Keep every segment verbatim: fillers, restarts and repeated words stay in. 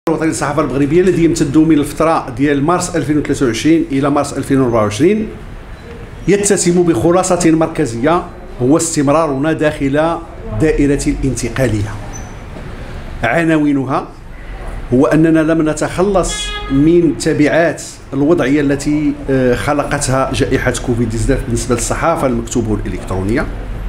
الوطني للصحافه المغربيه الذي يمتد من الفتره ديال مارس ألفين وثلاثة وعشرين الى مارس ألفين وأربعة وعشرين يتسم بخلاصه مركزيه هو استمرارنا داخل دائره الانتقاليه. عناوينها هو اننا لم نتخلص من تبعات الوضعيه التي خلقتها جائحه كوفيد تسعة عشر بالنسبه للصحافه المكتوبه والالكترونيه.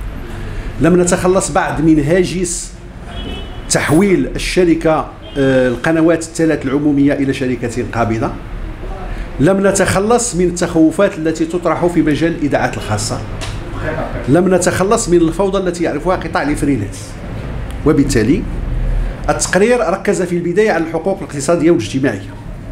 لم نتخلص بعد من هاجس تحويل الشركه القنوات الثلاث العموميه الى شركه قابضه. لم نتخلص من التخوفات التي تطرح في مجال الاذاعات الخاصه. لم نتخلص من الفوضى التي يعرفها قطاع الفريلانس. وبالتالي التقرير ركز في البدايه على الحقوق الاقتصاديه والاجتماعيه،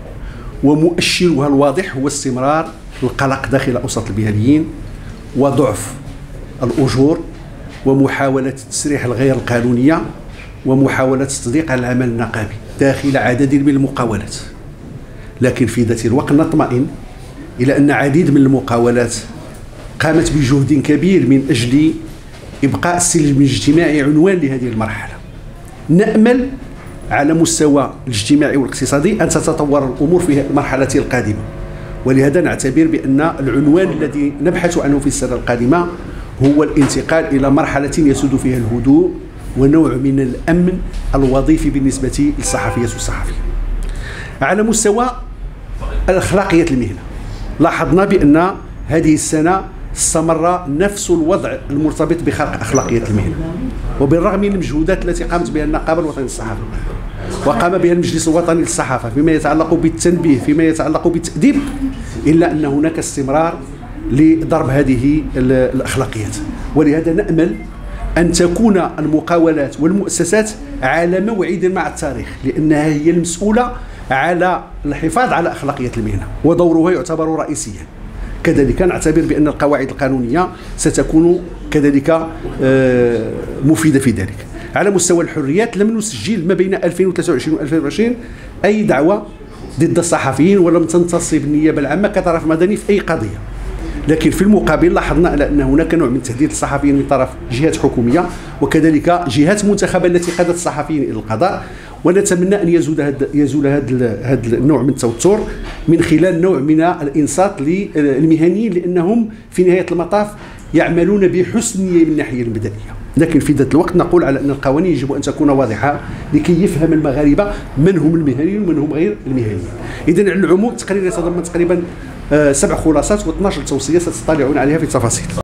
ومؤشرها الواضح هو استمرار القلق داخل اوسط المهنيين وضعف الاجور ومحاوله التسريح الغير القانونيه ومحاوله التضييق على العمل النقابي داخل عدد من المقاولات. لكن في ذات الوقت نطمئن الى ان عديد من المقاولات قامت بجهد كبير من اجل ابقاء السلم الاجتماعي عنوان لهذه المرحله. نامل على مستوى الاجتماعي والاقتصادي ان تتطور الامور في المرحله القادمه، ولهذا نعتبر بان العنوان الذي نبحث عنه في السنه القادمه هو الانتقال الى مرحله يسود فيها الهدوء ونوع من الامن الوظيفي بالنسبه للصحفيه والصحفيين. على مستوى اخلاقيه المهنه لاحظنا بان هذه السنه استمر نفس الوضع المرتبط بخلق اخلاقيه المهنه، وبالرغم من المجهودات التي قامت بها النقابه الوطنيه للصحافه وقام بها المجلس الوطني للصحافه فيما يتعلق بالتنبيه فيما يتعلق بالتاديب، الا ان هناك استمرار لضرب هذه الاخلاقيات. ولهذا نامل ان تكون المقاولات والمؤسسات على موعد مع التاريخ، لانها هي المسؤوله على الحفاظ على اخلاقيه المهنه ودورها يعتبر رئيسيا. كذلك نعتبر بان القواعد القانونيه ستكون كذلك مفيده في ذلك. على مستوى الحريات لم نسجل ما بين ألفين وثلاثة وعشرين و ألفين وأربعة وعشرين اي دعوه ضد الصحفيين، ولم تنتصب النيابه العامه كطرف مدني في اي قضيه. لكن في المقابل لاحظنا على ان هناك نوع من تهديد الصحفيين من طرف جهات حكوميه وكذلك جهات منتخبه التي قادت الصحفيين الى القضاء، ونتمنى ان يزول هذا يزول هذا هذا النوع من التوتر من خلال نوع من الانصات للمهنيين، لانهم في نهايه المطاف يعملون بحسن نيه من الناحيه المبدئيه. لكن في ذات الوقت نقول على ان القوانين يجب ان تكون واضحه لكي يفهم المغاربه من هم المهنيين ومن هم غير المهنيين. اذا على العموم التقرير يتضمن تقريبا سبع خلاصات واثناش توصيه ستطلعون عليها في التفاصيل.